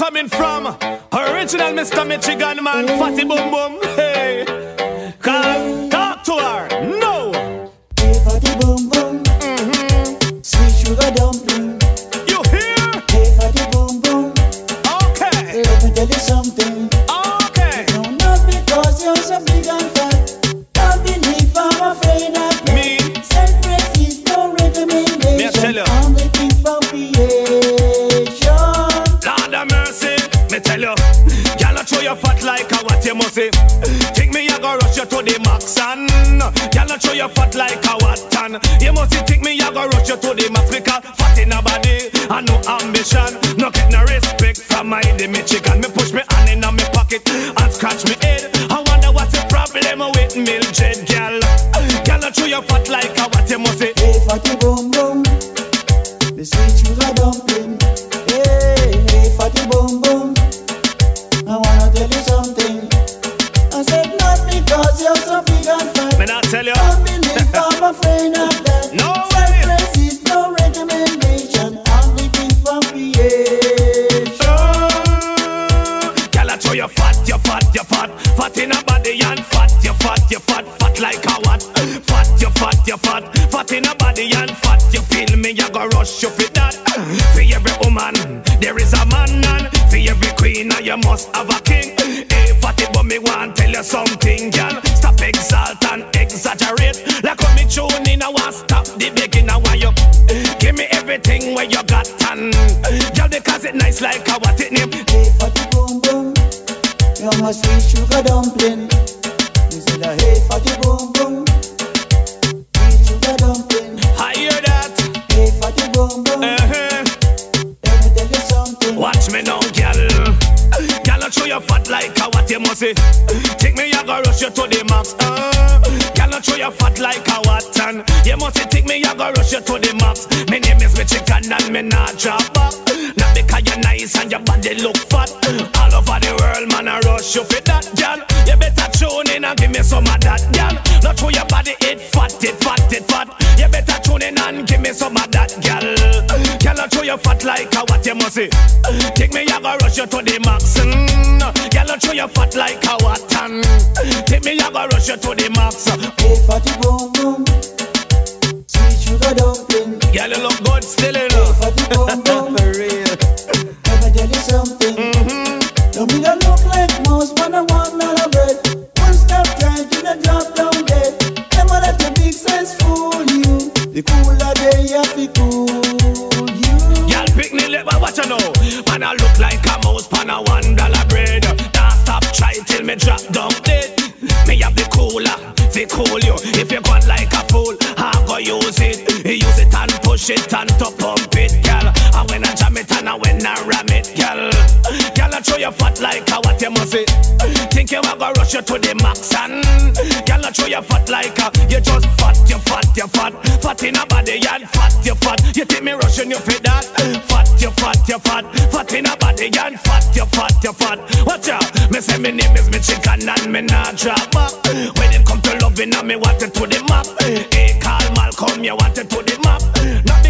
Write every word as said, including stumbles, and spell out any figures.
coming from original Mister Michigan man, Fattie Bum Bum. Hey, come talk to her. No. Hey, Fattie Bum Bum. Mm-hmm. Sweet sugar dumpling. You hear? Hey, Fattie Bum Bum. Okay. Let me tell you something. Okay. No, not because you're so big and fat. Don't believe I'm afraid of that. Me. Self-praise is no recommendation. Me I tell you. I'm the king from creation. Lord have mercy. Me tell you. Y'all not show you fat like a what you must say. Think me I go rush you to the max and y'all not show you fat like a what and you must think me I go rush you to the max because fat in a body and no ambition. No get no respect from my the Michigan. Me push me hand in my pocket and scratch me head. I wonder what's the problem with Mildred, girl. Y'all not show you fat like a what you must say. Hey, Fattie Bum Bum, the sweet sugar dumpling. Hey, hey, Fattie Bum Bum, I wanna tell you something. I said not because you're so big and fat. Me not tell you. Don't believe I'm afraid of that. No way. Self-praise is no recommendation. I'm the king from creation. Girl, I show you fat, you fat, you fat. Fat in a body and fat, you fat, you fat. Fat like a what? Fat, you fat, you fat. Fat in a body and fat. You feel me, you go rush, you fit that. For every woman, there is a man, and for every queen, you must have a king. Hey, Fattie, but me want tell you something, girl. Stop exalt and exaggerate. Like when me tune in, I want stop the begging. I want you give me everything where you got, and girl, because it nice like a what it name. Hey, Fattie Bum Bum, you're my sweet sugar dumpling. You said, hey, Fattie Bum Bum, sweet sugar dumpling. I hear that. Hey, Fattie Bum Bum, Uh-huh. let me tell you something. Watch me now, girl. Girl, I show you fat like a what you must say. Think me I go rush you to the max. Uh. Girl, I show you fat like a what and you must say think me I go rush you to the max. My name is Michigan and me not drop back. Not because you're nice and your body look fat. All over the world, man, I rush you for that, girl. You better tune in and give me some of that, girl. Not show your body it fat, it fat, it fat. You better tune in and give me some of that, girl. Girl, I show you fat like a what you must say. Think me I go rush you to the max. Mm. Girl, I show you fat like a what and think me I go rush you to the max. Hey, Fattie Bum Bum, sweet sugar dumpling. Girl, you look good still, you Hey, know. Fattie Bum Bum, For real. let me tell you something. Mm-hmm. Don't be that look like most when I want dollar bread. One stop trying to the drop down dead. Never let your big sense fool you. The cooler day you have to cool you. Y'all pick me lip, but what you know? Man, I look like a mouse pan a one dollar bread. Don't stop try till me drop down dead. Me have the cooler, they cool you. If you gone like a fool, I go use it. Use it and push it and to pump it, girl. And when I jam it and I when I ram it, girl. Girl, I show you fat like a what you must say. Think you a go rush you to the max and girl, I show you fat like a you just fat, you fat, you fat. Fat in a body and fat, you fat. You think me rushing you for that? Fat, you fat, you fat. Fat in a body and fat, you fat, you fat. Watch out, me say me name is Michigan and me not drop back. When it come to loving, I me want it to the map. Hey, call Malcolm, you want it to the map. Not